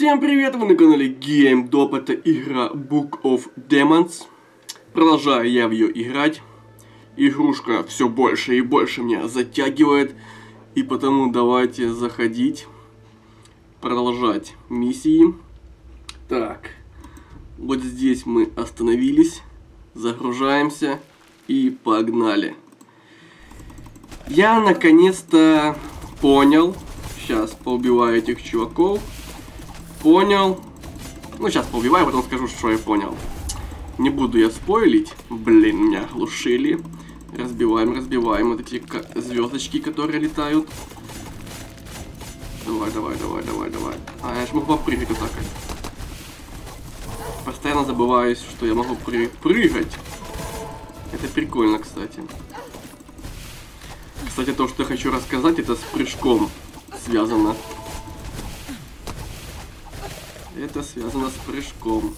Всем привет, вы на канале GameDop, это игра Book of Demons. Продолжаю я в ее играть. Игрушка все больше и больше меня затягивает. И потому давайте заходить, продолжать миссии. Так, вот здесь мы остановились, загружаемся и погнали. Я наконец-то понял, сейчас поубиваю этих чуваков. Понял. Ну, сейчас поубиваю, потом скажу, что я понял. Не буду я спойлить. Блин, меня оглушили. Разбиваем вот эти звездочки, которые летают. Давай. А, я же могу попрыгать вот так. Постоянно забываюсь, что я могу прыгать. Это прикольно, кстати. Кстати, то, что я хочу рассказать, это с прыжком связано. Это связано с прыжком.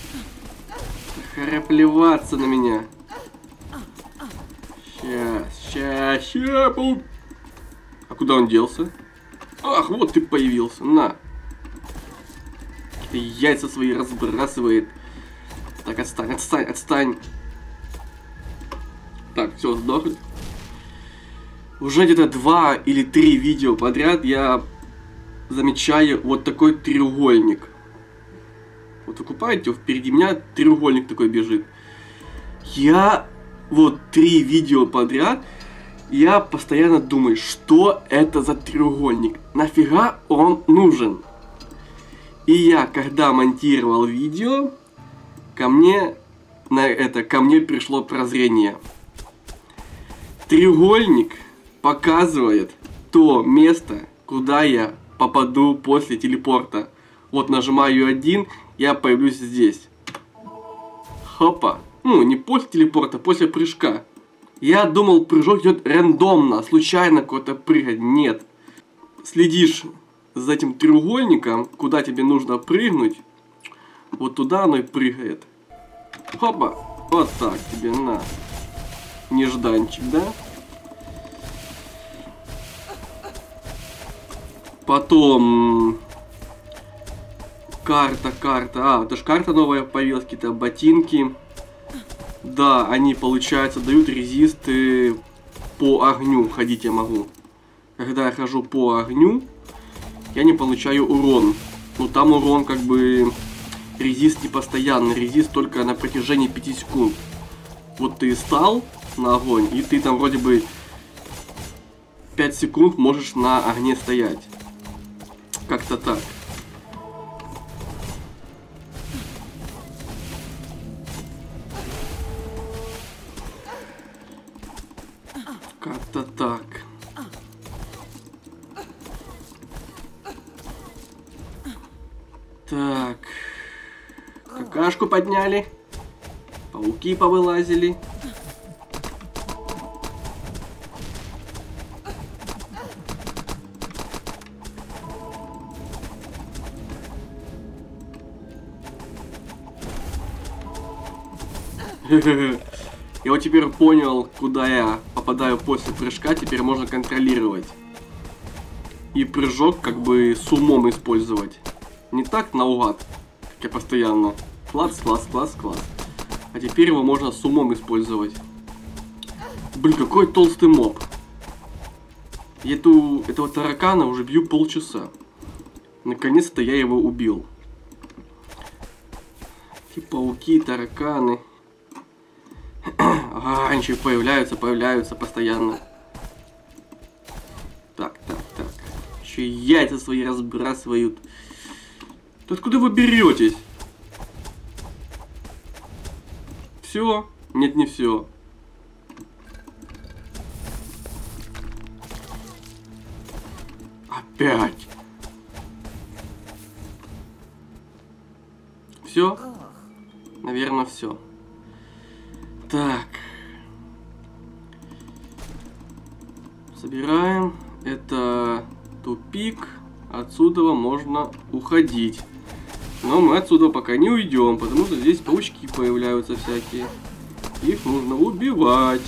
Плеваться на меня. Ща. А куда он делся? Ах, вот ты появился. На. Яйца свои разбрасывает. Так, отстань. Так, все, сдохли. Уже где-то 2 или 3 видео подряд я замечаю вот такой треугольник. Вот вы купаете, впереди меня треугольник такой бежит. Я вот 3 видео подряд, я постоянно думаю, что это за треугольник, нафига он нужен. И я, когда монтировал видео, ко мне пришло прозрение. Треугольник показывает то место, куда я попаду после телепорта. Вот нажимаю 1, я появлюсь здесь. Хопа. Ну, не после телепорта, после прыжка. Я думал, прыжок идет рандомно, случайно куда-то прыгать. Нет. Следишь за этим треугольником, куда тебе нужно прыгнуть. Вот туда оно и прыгает. Хопа. Вот так тебе, на. Нежданчик, да? Потом... Карта. А, это ж карта новая появилась, какие-то ботинки. Да, они, получается, дают резисты по огню. Ходить я могу. Когда я хожу по огню, я не получаю урон. Ну, там урон как бы... Резист не постоянный. Резист только на протяжении 5 секунд. Вот ты стал на огонь, и ты там вроде бы 5 секунд можешь на огне стоять. Как-то так. Как-то так. Так. Какашку подняли. Пауки повылазили. Я вот теперь понял, куда я попадаю после прыжка, теперь можно контролировать. И прыжок как бы с умом использовать. Не так наугад, как я постоянно. Класс. А теперь его можно с умом использовать. Блин, какой толстый моб. Я этого таракана уже бью полчаса. Наконец-то я его убил. Эти пауки, тараканы. Ага, они еще появляются постоянно. Так. Еще яйца свои разбрасывают. Да откуда вы беретесь? Все? Нет, не все. Опять. Все? Наверное, все. Так. Собираем. Это тупик. Отсюда можно уходить. Но мы отсюда пока не уйдем, потому что здесь паучки появляются всякие. Их нужно убивать.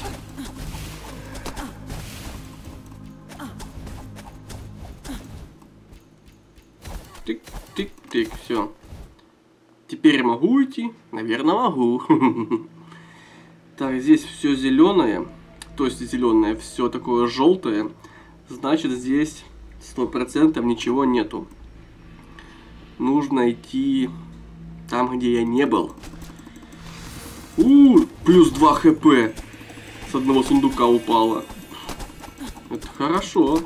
Тык-тык-тык, все. Теперь я могу уйти? Наверное, могу. Так, здесь все зеленое. То есть зеленое, все такое желтое. Значит, здесь 100% ничего нету. Нужно идти там, где я не был. Плюс 2 хп. С одного сундука упало. Это хорошо.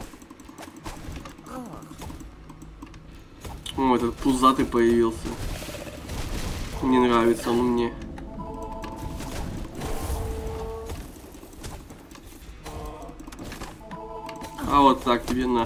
О, этот пузатый появился. Не нравится он мне. А вот так тебе на.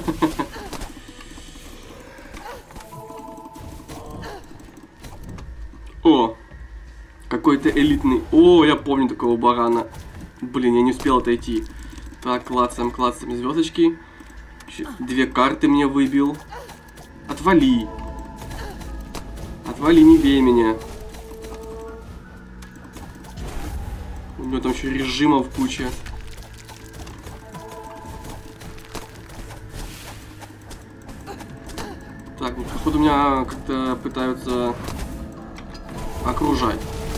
О, какой-то элитный. О, я помню такого барана. Блин, я не успел отойти. Так, клацаем, клацаем звездочки. 2 карты мне выбил. Отвали. Отвали, не бей меня. У него там еще режимов куча. Так, ну, походу меня как-то пытаются окружать.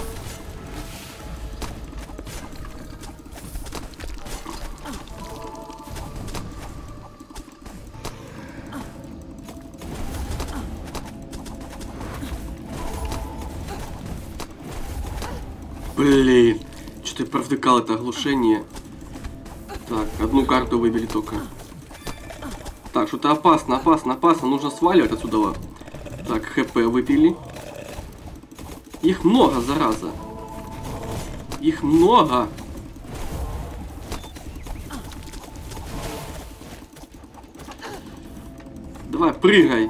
Блин, что-то я провтыкал это оглушение. Так, одну карту выбили только. Так, что-то опасно, опасно, опасно. Нужно сваливать отсюда. Так, хп выпили. Их много, зараза. Их много. Давай, прыгай.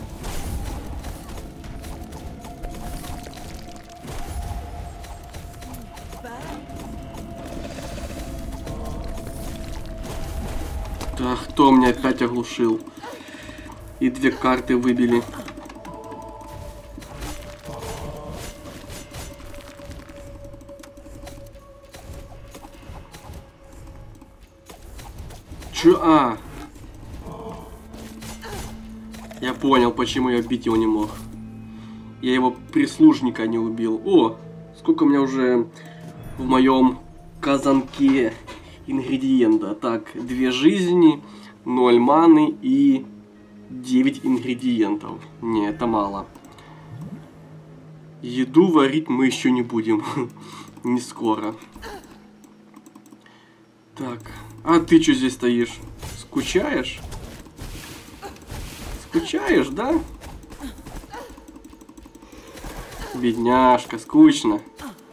Так, кто меня опять оглушил? И 2 карты выбили. Чё? А! Я понял, почему я бить его не мог. Я его прислужника не убил. О! Сколько у меня уже в моем казанке ингредиента. Так, 2 жизни, 0 маны и 9 ингредиентов. Не, это мало. Еду варить мы еще не будем. Не скоро. Так, а ты что здесь стоишь? Скучаешь? Скучаешь, да? Бедняжка, скучно.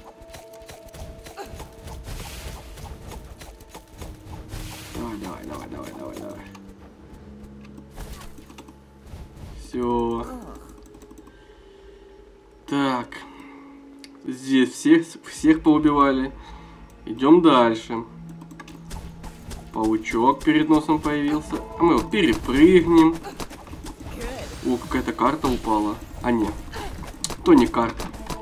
Давай. Все. Так. Здесь всех поубивали. Идем дальше. Паучок перед носом появился. А мы его перепрыгнем. О, какая-то карта упала. А нет. То не карта.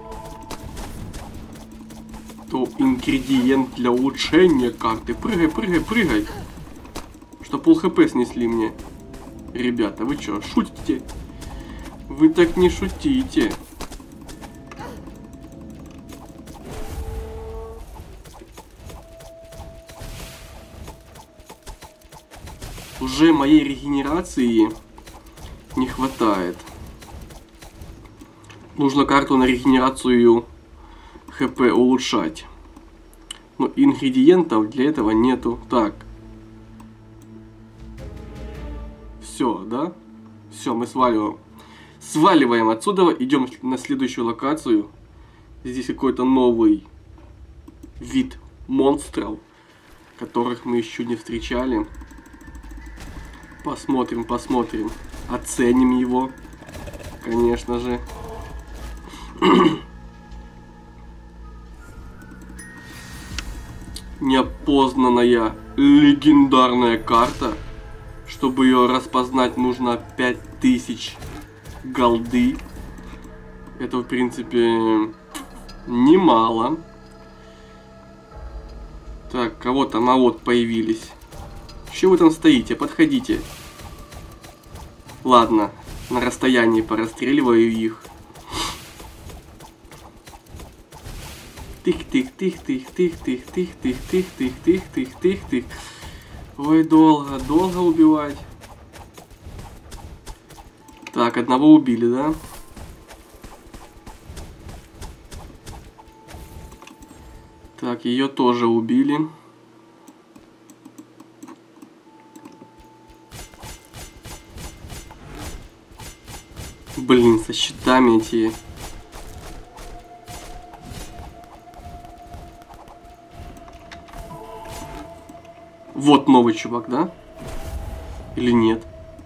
То ингредиент для улучшения карты. Прыгай. Что пол хп снесли мне. Ребята, вы что, шутите? Вы так не шутите. Уже моей регенерации не хватает. Нужно карту на регенерацию хп улучшать. Но ингредиентов для этого нету. Так. Все, да? Все, мы сваливаем. Сваливаем отсюда. Идем на следующую локацию. Здесь какой-то новый вид монстров, которых мы еще не встречали. Посмотрим. Оценим его. Конечно же. Неопознанная легендарная карта. Чтобы ее распознать, нужно 5000 голды. Это, в принципе, немало. Так, кого там? А вот появились. Чего вы там стоите? Подходите. Ладно, На расстоянии порастреливаю их. Тых-тых-тых-тых-тых-тых-тых-тых-тых-тых-тых-тых-тых. Ой, долго, долго убивать. Так, одного убили, да? Так, ее тоже убили. Блин, со щитами эти. Вот новый чувак, да? Или нет?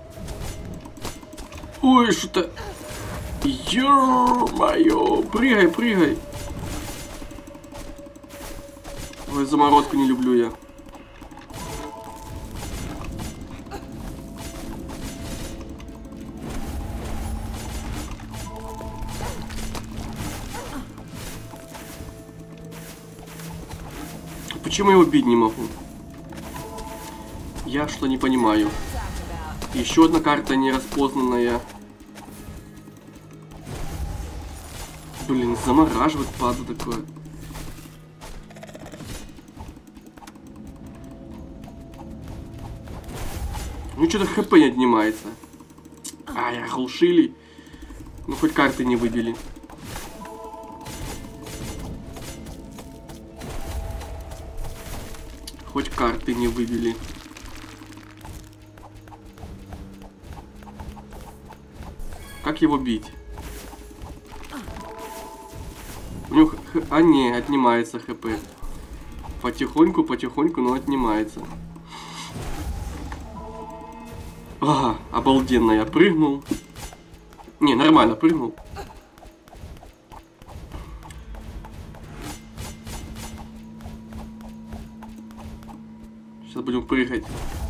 Ой, что-то... Ё-моё! Прыгай, прыгай! Ой, заморозку не люблю я. Почему я его бить не могу? Я что не понимаю. Еще одна карта нераспознанная. Блин, замораживает паду такое. Ну что-то хп не отнимается. Ай, оглушили. Ну хоть карты не выбили. Хоть карты не выбили. Как его бить? У него а не, отнимается хп. Потихоньку, потихоньку, но отнимается. Ага, обалденно я прыгнул. Не, нормально прыгнул. Сейчас будем прыгать.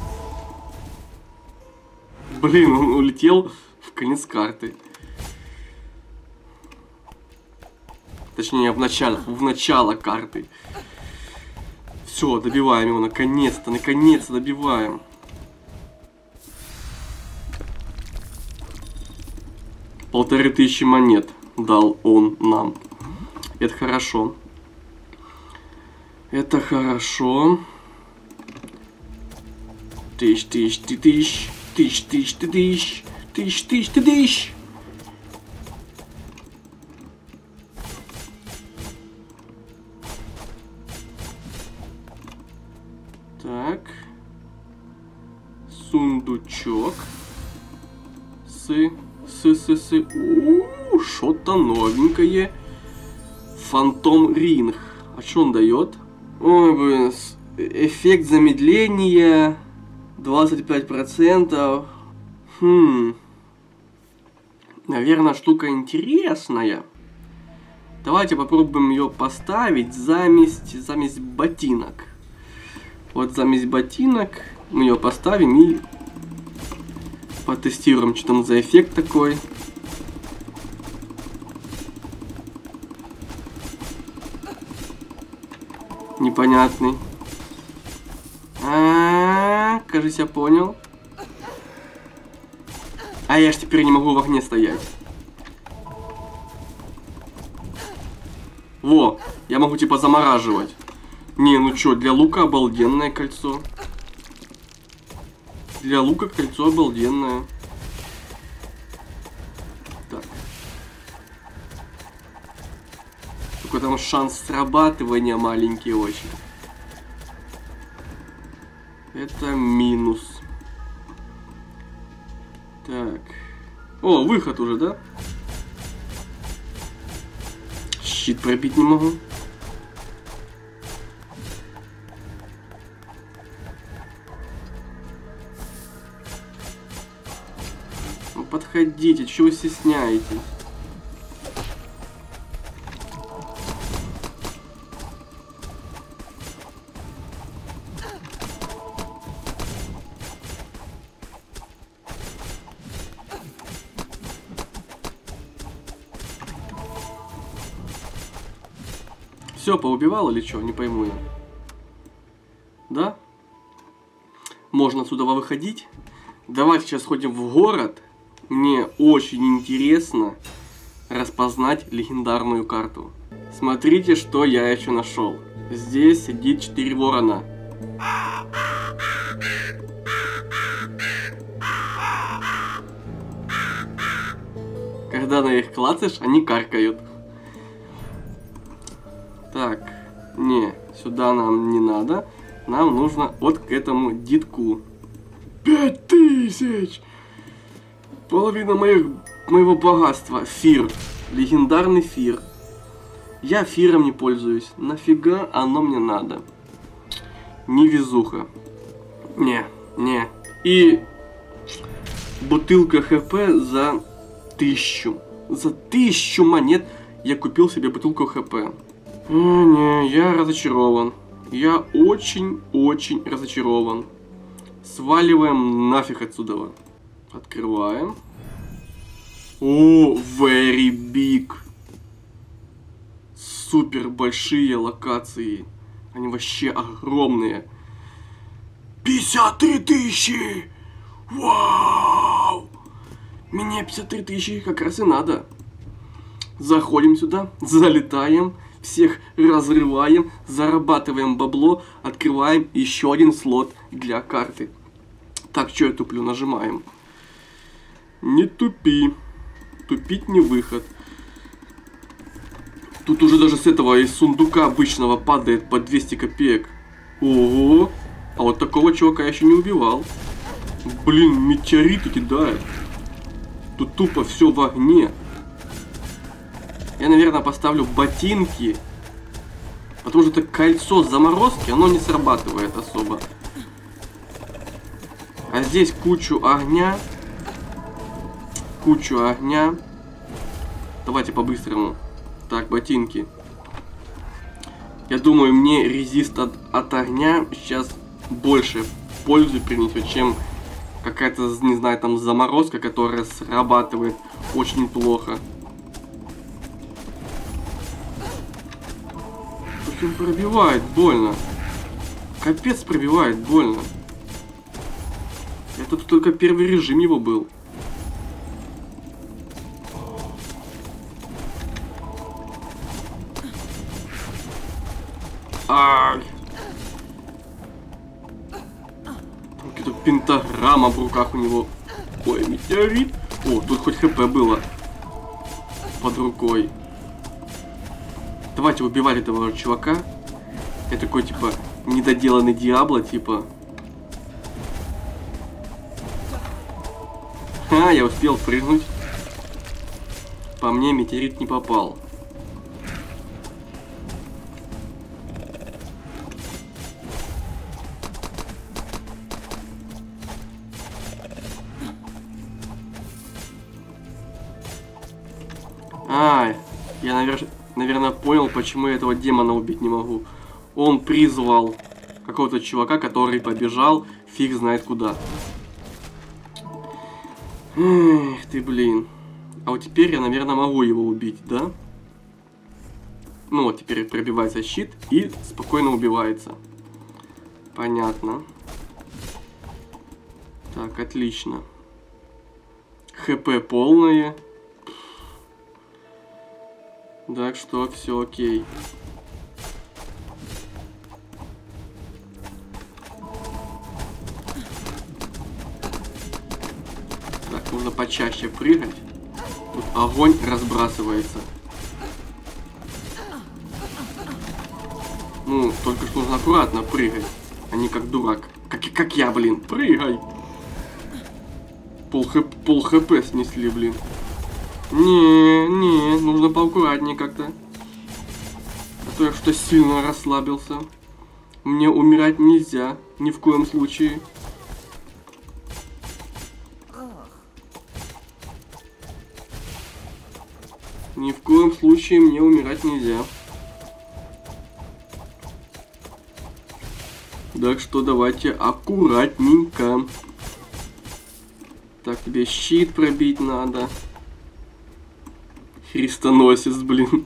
Блин, он улетел в конец карты. Точнее, в начало карты. Все, добиваем его, наконец-то, наконец-то добиваем. Полторы тысячи монет дал он нам. Это хорошо. Это хорошо. Тысяч. Так. Сундучок. Что-то новенькое. Фантом Ринг. А что он дает? Ой, блин. Эффект замедления. 25%. Наверное, штука интересная. Давайте попробуем ее поставить заместь ботинок. Вот заместь ботинок мы ее поставим и потестируем, что там за эффект такой. Непонятный. Кажется, я понял. А я ж теперь не могу в огне стоять. Во, я могу типа замораживать. Не, ну чё, для лука обалденное кольцо. Для лука кольцо обалденное. Так. Только там шанс срабатывания маленький очень. Это минус. Так. О, выход уже, да? Щит пробить не могу. Ну, подходите, чего вы стесняетесь? Все, поубивал или что? Не пойму я. Да? Можно отсюда выходить. Давайте сейчас сходим в город. Мне очень интересно распознать легендарную карту. Смотрите, что я еще нашел. Здесь сидит 4 ворона. Когда на их клацаешь, они каркают. Так, не, сюда нам не надо. Нам нужно вот к этому дитку. 5000! Половина моего богатства. Фир. Легендарный фир. Я фиром не пользуюсь. Нафига оно мне надо? Невезуха. Не. И бутылка хп за 1000. За 1000 монет я купил себе бутылку хп. Не, я разочарован. Я очень разочарован. Сваливаем нафиг отсюда. Открываем. О, very big. Супер большие локации. Они вообще огромные. 53 000! Вау! Мне 53 000 как раз и надо. Заходим сюда, залетаем, всех разрываем, зарабатываем бабло, открываем еще один слот для карты. Так, что я туплю? Нажимаем. Не тупи. Тупить не выход. Тут уже даже с этого из сундука обычного падает по 200 копеек. Ого! А вот такого чувака я еще не убивал. Блин, метеориты кидает. Тут тупо все в огне. Я, наверное, поставлю ботинки. Потому что это кольцо заморозки, оно не срабатывает особо. А здесь кучу огня. Давайте по-быстрому. Так, ботинки. Я думаю, мне резист от огня сейчас больше пользы принесет, чем какая-то, не знаю, там заморозка, которая срабатывает очень плохо. Он пробивает больно. Капец, пробивает больно. Это тут только первый режим его был. Ай! Какая-то пентаграмма в руках у него. Ой, метеорит. О, тут хоть хп было под рукой. Давайте убивать этого чувака. Я такой, типа, недоделанный Диабло, типа. Ха, я успел прыгнуть. По мне метеорит не попал. Ай, я, наверное, понял, почему я этого демона убить не могу. Он призвал какого-то чувака, который побежал фиг знает куда. Эх ты, блин. А вот теперь я, наверное, могу его убить, да? Ну вот, теперь пробивается щит и спокойно убивается. Понятно. Так, отлично. ХП полное. Так что все окей. Так, нужно почаще прыгать. Тут огонь разбрасывается. Ну, только что нужно аккуратно прыгать, а не как дурак. Как я, блин, прыгай. Пол хп снесли, блин. Не, нужно поаккуратнее как-то. А то я что сильно расслабился. Мне умирать нельзя, ни в коем случае. Ни в коем случае мне умирать нельзя. Так что давайте аккуратненько. Так, тебе щит пробить надо. Христоносец, блин.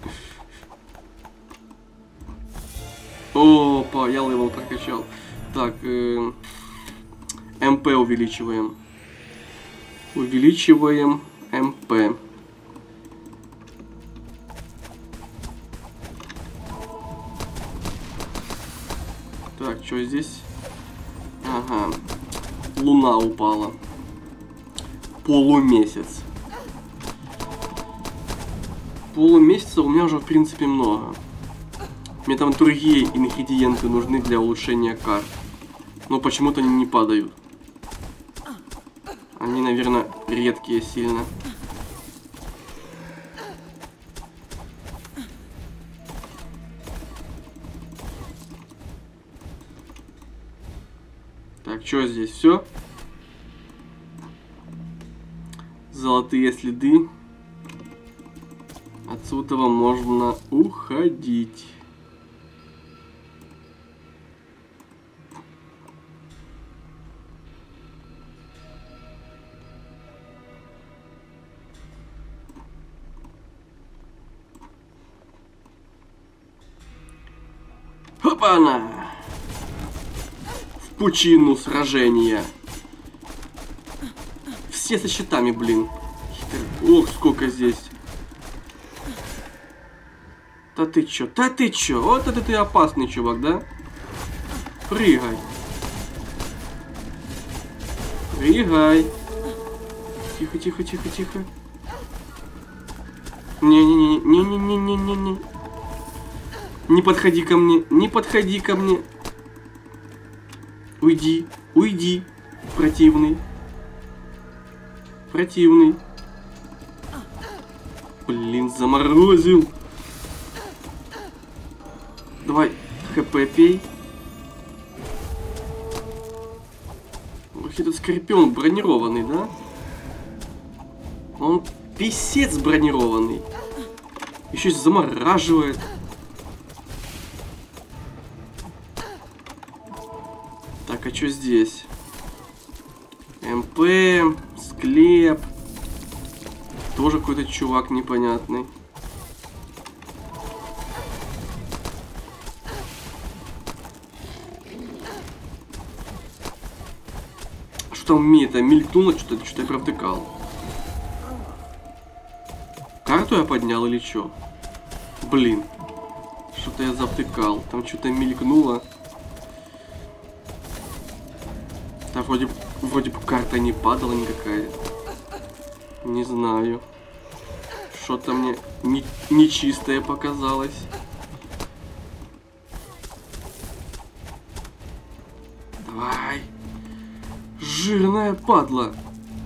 Опа, я левел прокачал. Так, МП увеличиваем. Увеличиваем МП. Так, что здесь? Ага. Луна упала. Полумесяц. Полумесяца у меня уже, в принципе, много. Мне там другие ингредиенты нужны для улучшения карт. Но почему-то они не падают. Они, наверное, редкие сильно. Так, что здесь? Все? Золотые следы. Отсюда можно уходить. Хопана! В пучину сражения. Все со щитами, блин. Ох, сколько здесь. Да ты чё? Да ты чё? Вот это ты опасный чувак, да? Прыгай. Прыгай. Тихо, тихо, тихо, тихо. Не-не-не-не-не-не-не-не-не. Не подходи ко мне, не подходи ко мне. Уйди, уйди, противный. Противный. Блин, заморозил. Давай, хп пей. Ох, этот скорпион бронированный, да? Он писец бронированный. Еще и замораживает. Так, а что здесь? МП, склеп. Тоже какой-то чувак непонятный. Что там мне это мелькнуло, что-то я провтыкал. Карту я поднял или что? Блин. Что-то я завтыкал. Там что-то мелькнуло. Да вроде бы карта не падала никакая. Не знаю. Что-то мне нечистое показалось. Давай. Жирная падла.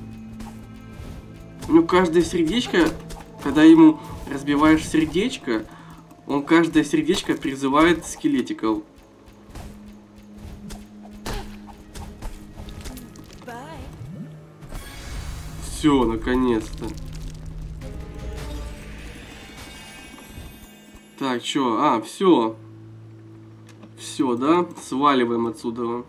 Ну, каждое сердечко, когда ему разбиваешь сердечко, он каждое сердечко призывает скелетиков. Все, наконец-то. Так, чё? А, все. Все, да? Сваливаем отсюда.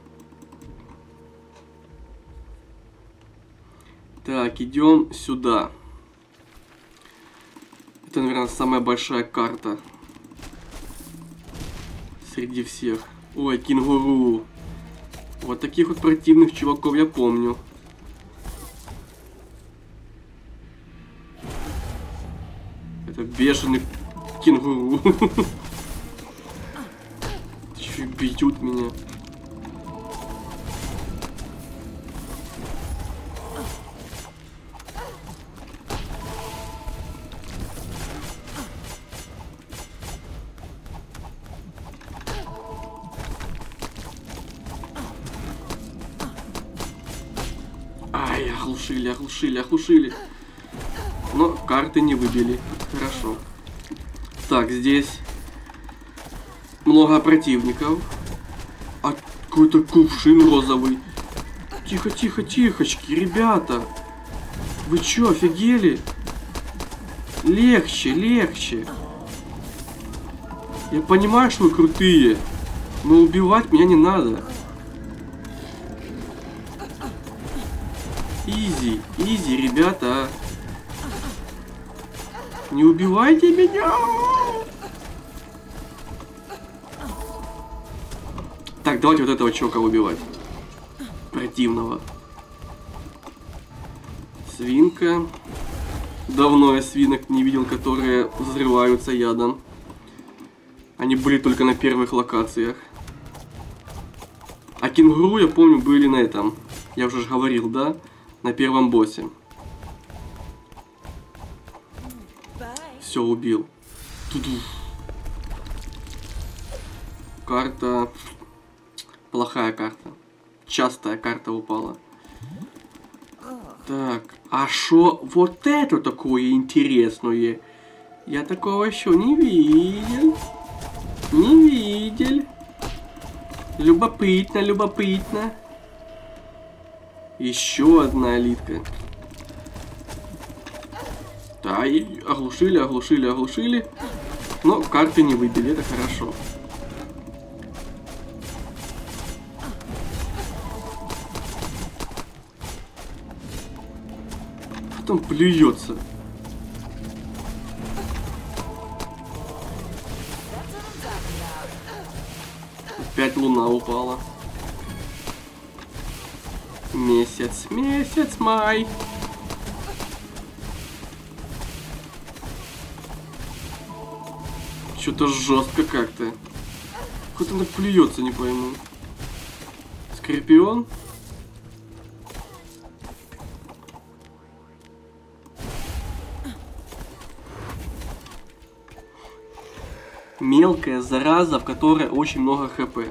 Так, идем сюда. Это, наверное, самая большая карта среди всех. Ой, кенгуру. Вот таких вот противных чуваков я помню. Это бешеный кенгуру. Еще и бьют меня. Ай, оглушили. Но карты не выбили. Хорошо. Так, здесь много противников. А какой-то кувшин розовый. Тихо-тихо-тихочки, ребята. Вы чё, офигели? Легче. Я понимаю, что вы крутые, но убивать меня не надо. Изи, ребята. Не убивайте меня! Так, давайте вот этого чувака убивать. Противного. Свинка. Давно я свинок не видел, которые взрываются ядом. Они были только на первых локациях. А кенгуру, я помню, были на этом. Я уже говорил, да? На первом боссе. Все, убил. Ту-ду. Карта. Плохая карта. Частая карта упала. Так, а шо вот это такое интересное? Я такого еще не видел. Не видел. Любопытно, любопытно. Еще одна элитка. Да, и оглушили, оглушили, оглушили. Но карты не выбили, это хорошо. Потом плюется. Опять луна упала. Месяц, месяц, май. Что-то жестко как-то. Кто-то так плюется, не пойму. Скорпион? Мелкая зараза, в которой очень много хп.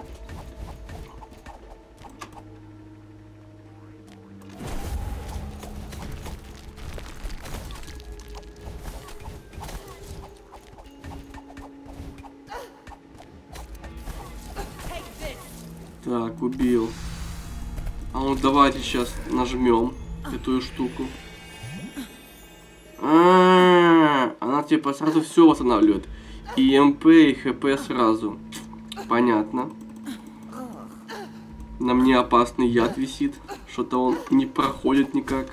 Так, убил. А ну давайте сейчас нажмем эту штуку. Она типа сразу все восстанавливает. И МП, и ХП сразу. Понятно. На мне опасный яд висит. Что-то он не проходит никак.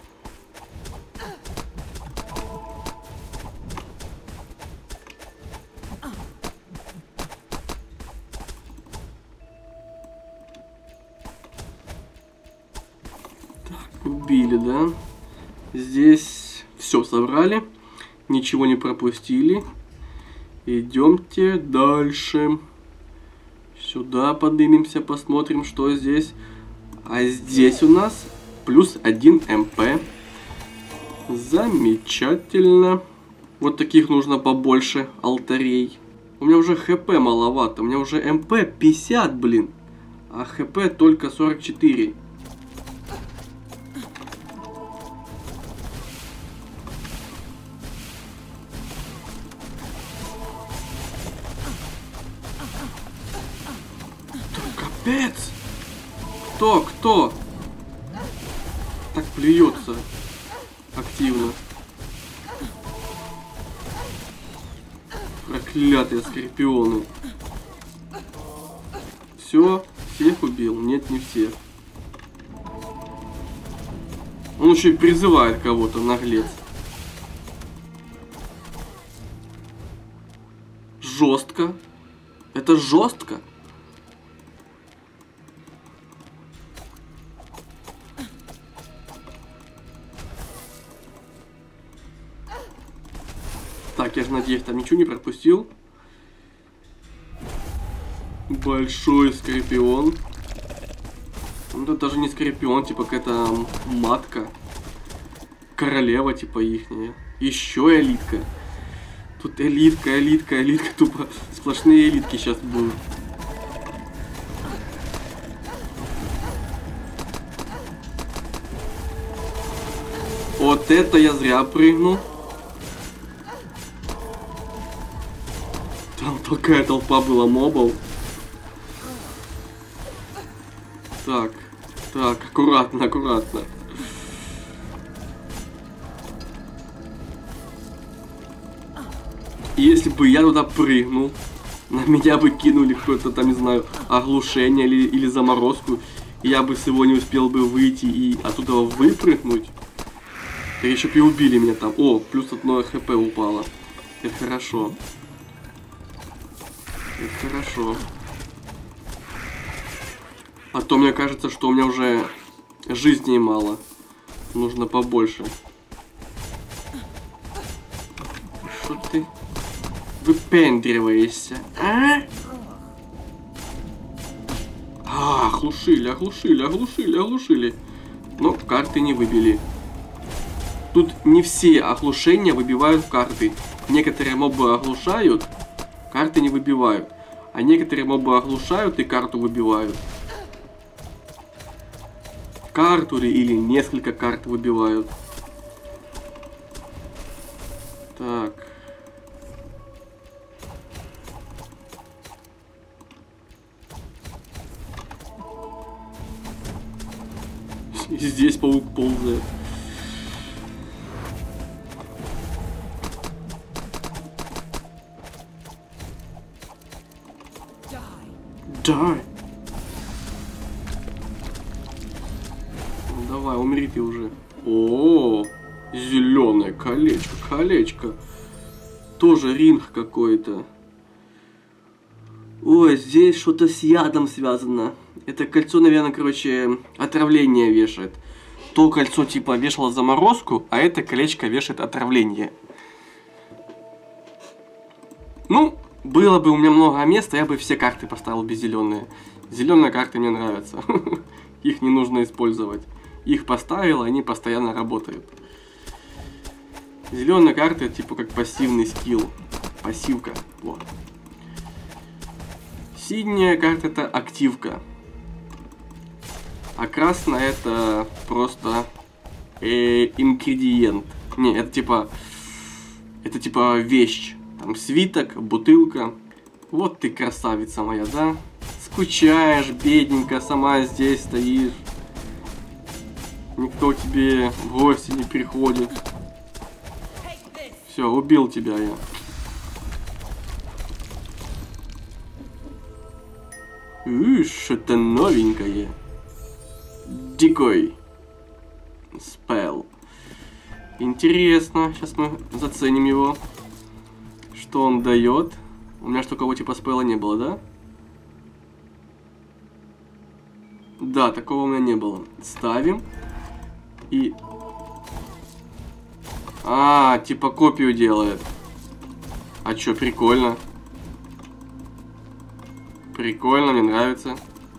Так, убили, да? Здесь все собрали. Ничего не пропустили. Идемте дальше. Сюда поднимемся, посмотрим, что здесь. А здесь у нас плюс 1 МП. Замечательно. Вот таких нужно побольше алтарей. У меня уже ХП маловато. У меня уже МП 50, блин. А ХП только 44. Капец! Кто? Так плюется активно. Проклятые скорпионы. Все, всех убил? Нет, не всех. Он еще и призывает кого-то, наглец. Жестко. Это жестко. Так, я же надеюсь, там ничего не пропустил. Большой скорпион. Ну, это даже не скорпион, типа какая-то матка. Королева, типа, ихняя. Еще элитка. Тут элитка, элитка, элитка. Тупо сплошные элитки сейчас будут. Вот это я зря прыгнул. Там такая толпа была мобов. Так, аккуратно, аккуратно. Если бы я туда прыгнул, на меня бы кинули какое-то там, не знаю, оглушение или заморозку, и я бы всего не успел бы выйти и оттуда выпрыгнуть. Так еще бы и убили меня там. О, плюс 1 хп упало. Это хорошо. Это хорошо. А то мне кажется, что у меня уже жизней мало. Нужно побольше. Что ты выпендриваешься, а? Оглушили. Но карты не выбили. Тут не все оглушения выбивают карты. Некоторые мобы оглушают, карты не выбивают. А некоторые мобы оглушают и карту выбивают. Карту или несколько карт выбивают. Так. И здесь паук ползает. Die. Ну, давай, умри ты уже. О, зеленое колечко. Тоже ринг какой-то. Ой, здесь что-то с ядом связано. Это кольцо, наверное, короче, отравление вешает. То кольцо типа вешало заморозку, а это колечко вешает отравление. Ну, было бы у меня много места, я бы все карты поставил без зеленые. Зеленые карты мне нравятся. Их не нужно использовать. Их поставил, они постоянно работают. Зеленые карты типа как пассивный скилл. Пассивка. Вот. Синяя карта это активка. А красная это просто ингредиент. Не, это типа вещь. Там свиток, бутылка. Вот ты красавица моя, да? Скучаешь, бедненько, сама здесь стоишь. Никто к тебе в гости не приходит. Все, убил тебя я. Что-то новенькое. Дикой. Спел. Интересно. Сейчас мы заценим его. Что он дает? У меня ж такого типа спела не было, да? Да, такого у меня не было. Ставим. И... типа копию делает. А чё, прикольно. Прикольно, мне нравится.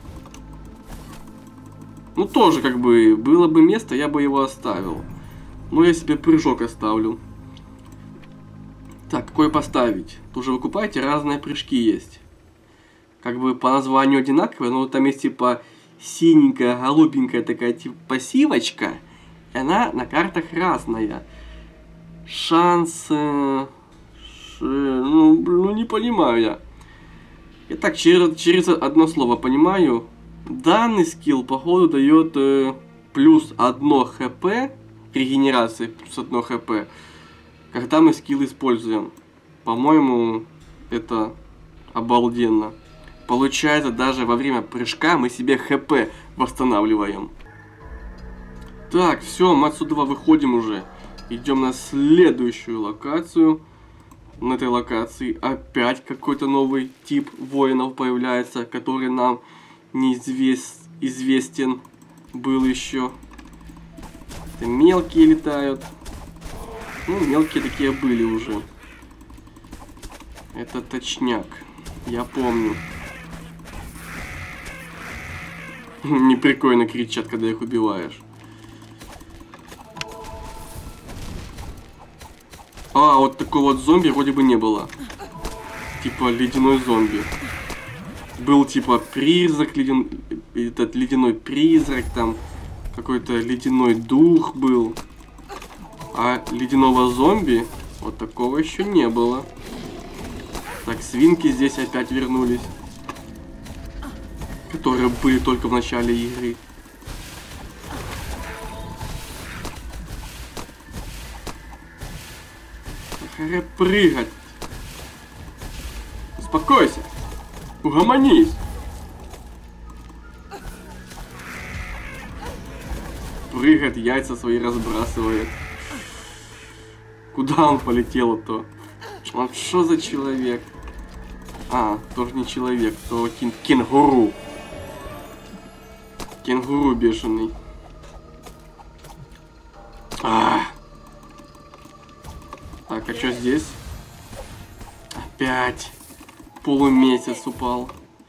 Ну, тоже, как бы, было бы место, я бы его оставил. Но я себе прыжок оставлю. Так, какой поставить? Тут же вы купаете, разные прыжки есть. Как бы по названию одинаковые, но там есть типа синенькая, голубенькая такая типа пассивочка. И она на картах разная. Шансы... Ну, не понимаю я. Я так через одно слово понимаю. Данный скилл, походу, дает плюс 1 хп, регенерации плюс 1 хп, когда мы скилл используем. По-моему, это обалденно. Получается, даже во время прыжка мы себе хп восстанавливаем. Так, все, мы отсюда выходим уже. Идем на следующую локацию. На этой локации опять какой-то новый тип воинов появляется, который нам известен был еще. Это мелкие летают. Ну, мелкие такие были уже. Это точняк. Я помню. Неприкольно кричат, когда их убиваешь. Вот такого вот зомби вроде бы не было. Типа ледяной зомби. Был типа призрак, этот ледяной призрак, там какой-то ледяной дух был. А ледяного зомби вот такого еще не было. Так, свинки здесь опять вернулись. Которые были только в начале игры. Прыгать. Успокойся. Угомонись. Прыгает, яйца свои разбрасывает. Куда он полетел-то? Он что за человек? Тоже не человек, то кенгуру. Кенгуру бешеный. Так, а что здесь? Опять полумесяц упал.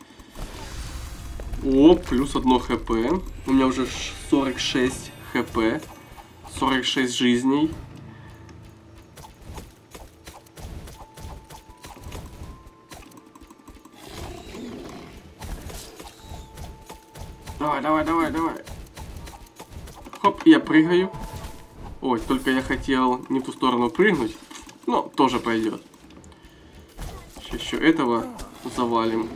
О, плюс 1 хп. У меня уже 46 хп. 46 жизней. Давай, давай, давай, давай. Хоп, я прыгаю. Ой, только я хотел не в ту сторону прыгнуть. Но тоже пойдет. Еще этого завалим.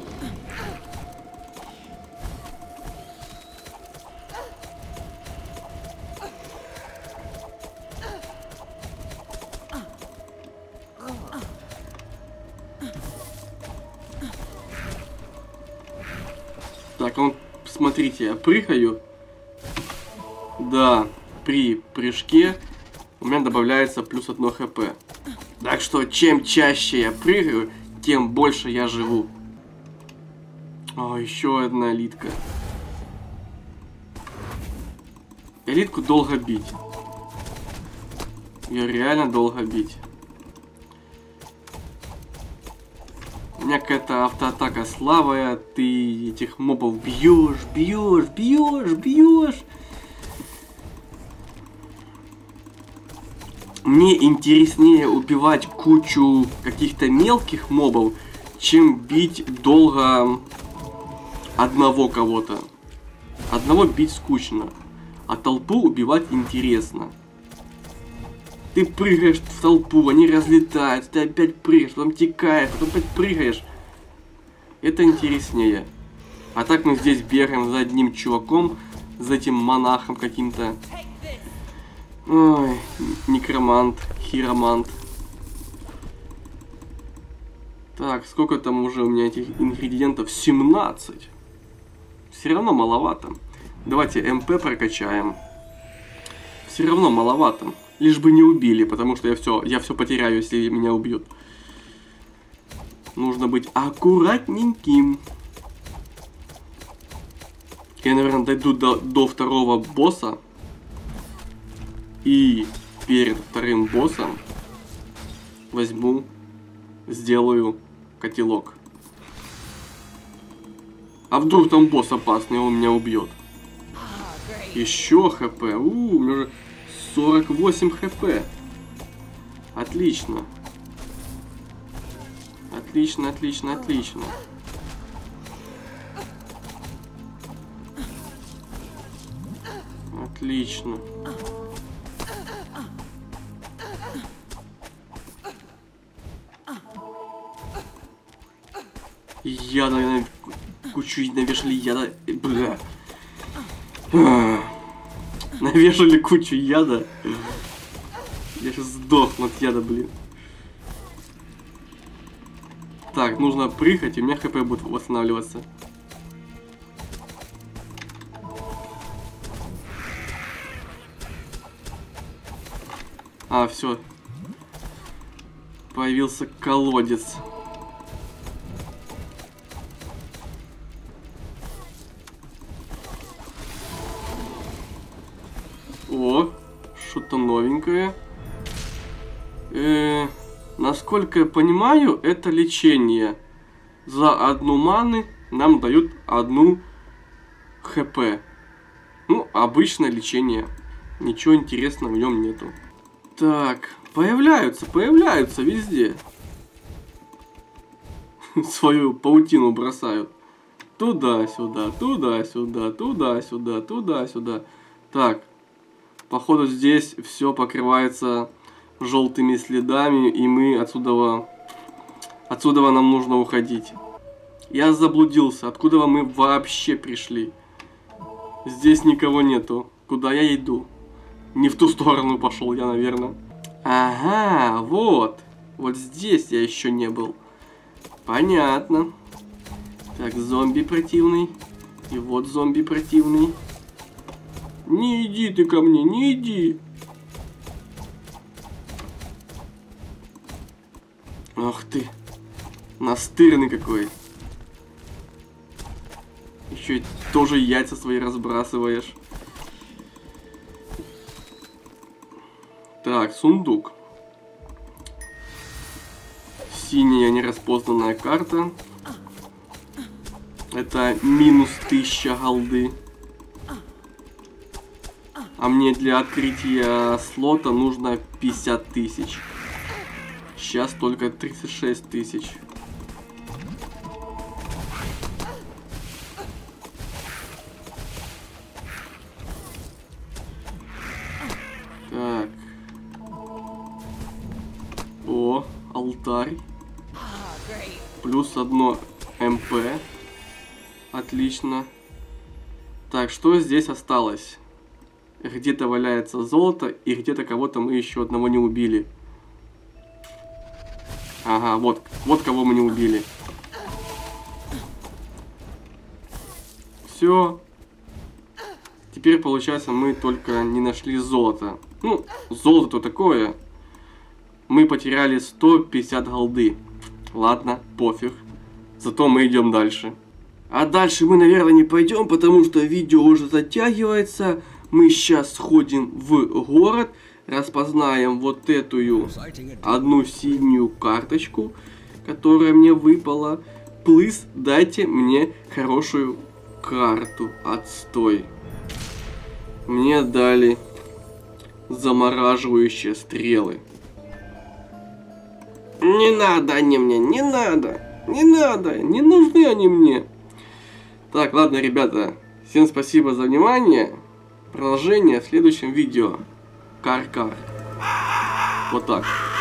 Так, смотрите, я прыгаю. Да, при прыжке у меня добавляется плюс 1 хп. Так что, чем чаще я прыгаю, тем больше я живу. О, еще одна элитка. Элитку долго бить. Ее реально долго бить. У меня какая-то автоатака слабая. Ты этих мобов бьешь, бьешь, бьешь, бьешь. Мне интереснее убивать кучу каких-то мелких мобов, чем бить долго одного кого-то. Одного бить скучно, а толпу убивать интересно. Ты прыгаешь в толпу, они разлетаются, ты опять прыгаешь, потом текаешь, потом опять прыгаешь. Это интереснее. А так мы здесь бегаем за одним чуваком, за этим монахом каким-то. Ой, некромант, хиромант. Так, сколько там уже у меня этих ингредиентов? 17. Все равно маловато. Давайте МП прокачаем. Все равно маловато. Лишь бы не убили, потому что я все потеряю, если меня убьют. Нужно быть аккуратненьким. Я, наверное, дойду до второго босса. И перед вторым боссом возьму, сделаю котелок. А вдруг там босс опасный, он меня убьет. Еще хп. У меня уже 48 хп. Отлично. Отлично, отлично, отлично. Отлично. Яда, наверное, кучу навешали яда. Бля. Навешали кучу яда. Я сейчас сдохну от яда, блин. Так, нужно прыгать, и у меня хп будет восстанавливаться. А, все. Появился колодец. О, что-то новенькое. Насколько я понимаю, это лечение. За 1 маны нам дают 1 хп. Ну, обычное лечение. Ничего интересного в нем нету. Так, появляются везде. Свою паутину бросают. Туда-сюда, туда-сюда, туда-сюда, туда-сюда. Так, походу здесь все покрывается желтыми следами, и мы отсюда нам нужно уходить. Я заблудился. Откуда мы вообще пришли? Здесь никого нету. Куда я иду? Не в ту сторону пошел я, наверное. Ага, вот. Вот здесь я еще не был. Понятно. Так, зомби противный. И вот зомби противный. Не иди ты ко мне, не иди. Ах ты. Настырный какой. Еще и тоже яйца свои разбрасываешь. Так, сундук. Синяя нераспознанная карта. Это минус 1000 голды. А мне для открытия слота нужно 50 тысяч. Сейчас только 36 тысяч. Так. О, алтарь. Плюс 1 МП. Отлично. Так, что здесь осталось? Где-то валяется золото, и где-то кого-то мы еще одного не убили. Ага, вот кого мы не убили. Все. Теперь, получается, мы только не нашли золото. Ну, золото такое. Мы потеряли 150 голды. Ладно, пофиг. Зато мы идем дальше. А дальше мы, наверное, не пойдем, потому что видео уже затягивается. Мы сейчас сходим в город, распознаем вот эту одну синюю карточку, которая мне выпала. Плиз, дайте мне хорошую карту. Отстой. Мне дали замораживающие стрелы. Не надо они мне, не надо, не надо, не нужны они мне. Так, ладно, ребята, всем спасибо за внимание. Продолжение в следующем видео. Кар-кар. Вот так.